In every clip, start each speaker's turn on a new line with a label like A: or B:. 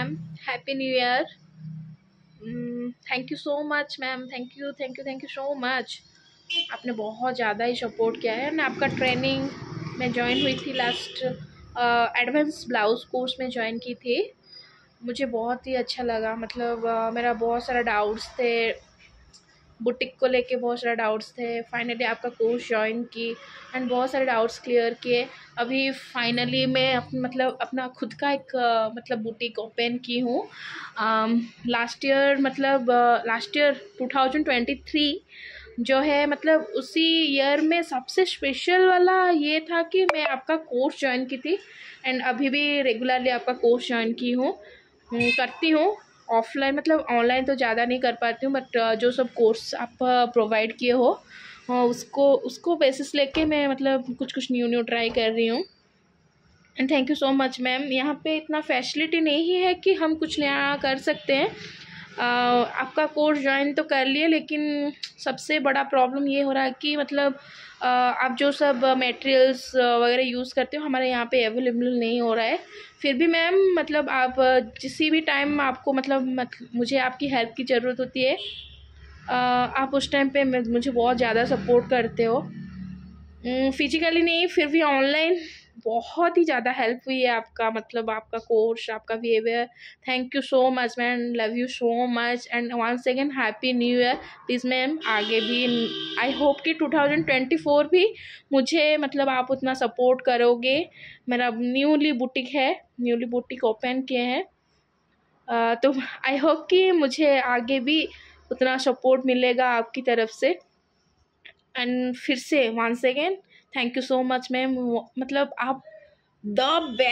A: Ma'am, happy new year. Thank you so much ma'am, thank you so much. आपने बहुत ज़्यादा ही support किया है ना। आपका ट्रेनिंग मैं ज्वाइन हुई थी लास्ट एडवांस ब्लाउज कोर्स में ज्वाइन की थी। मुझे बहुत ही अच्छा लगा। मतलब मेरा बहुत सारा डाउट्स थे, बुटीक को लेके बहुत सारे डाउट्स थे। फाइनली आपका कोर्स ज्वाइन की एंड बहुत सारे डाउट्स क्लियर किए। अभी फाइनली मैं मतलब अपना खुद का एक मतलब बुटीक ओपन की हूँ। लास्ट ईयर 2023 जो है, मतलब उसी ईयर में सबसे स्पेशल वाला ये था कि मैं आपका कोर्स ज्वाइन की थी एंड अभी भी रेगुलरली आपका कोर्स ज्वाइन की हूँ, करती हूँ। ऑफलाइन मतलब ऑनलाइन तो ज़्यादा नहीं कर पाती हूँ, बट जो सब कोर्स आप प्रोवाइड किए हो उसको बेसिस लेके मैं मतलब कुछ न्यू ट्राई कर रही हूँ। And thank you so much ma'am. यहाँ पे इतना फैसिलिटी नहीं है कि हम कुछ नया कर सकते हैं। आपका कोर्स ज्वाइन तो कर लिए, लेकिन सबसे बड़ा प्रॉब्लम ये हो रहा है कि मतलब आप जो सब मटेरियल्स वगैरह यूज़ करते हो हमारे यहाँ पे अवेलेबल नहीं हो रहा है। फिर भी मैम मतलब आप किसी भी टाइम आपको मतलब मुझे आपकी हेल्प की ज़रूरत होती है, आप उस टाइम पे मुझे बहुत ज़्यादा सपोर्ट करते हो। फिजिकली नहीं, फिर भी ऑनलाइन बहुत ही ज़्यादा हेल्प हुई है आपका, मतलब आपका कोर्स, आपका behaviour. Thank you so much ma'am, love you so much and once again happy new year. Please ma'am आगे भी आई होप कि 2024 भी मुझे मतलब आप उतना सपोर्ट करोगे। मेरा न्यूली बुटीक ओपन किए हैं, तो आई होप कि मुझे आगे भी उतना सपोर्ट मिलेगा आपकी तरफ से। एंड फिर से once again thank you so much ma'am. मतलब आप द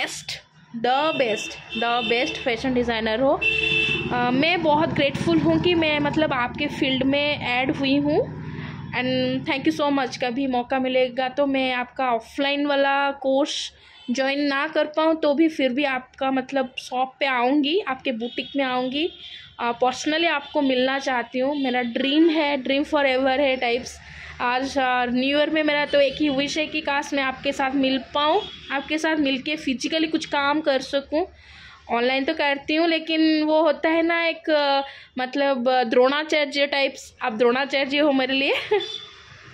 A: बेस्ट फैशन डिज़ाइनर हो। मैं बहुत ग्रेटफुल हूँ कि मैं मतलब आपके फील्ड में ऐड हुई हूँ। And thank you so much. कभी मौका मिलेगा तो मैं आपका ऑफलाइन वाला कोर्स ज्वाइन ना कर पाऊँ तो भी फिर भी आपका मतलब शॉप पे आऊँगी, आपके बुटीक में आऊँगी, पर्सनली आपको मिलना चाहती हूँ। मेरा ड्रीम फॉर एवर है टाइप्स। आज न्यू ईयर में मेरा तो एक ही विश है कि काश मैं आपके साथ मिल पाऊँ, आपके साथ मिलके फिजिकली कुछ काम कर सकूँ। ऑनलाइन तो करती हूँ, लेकिन वो होता है ना एक मतलब द्रोणाचार्य टाइप्स। आप द्रोणाचार्य हो मेरे लिए।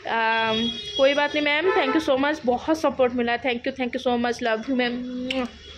A: कोई बात नहीं ma'am, thank you so much. बहुत सपोर्ट मिला, thank you so much, love you ma'am.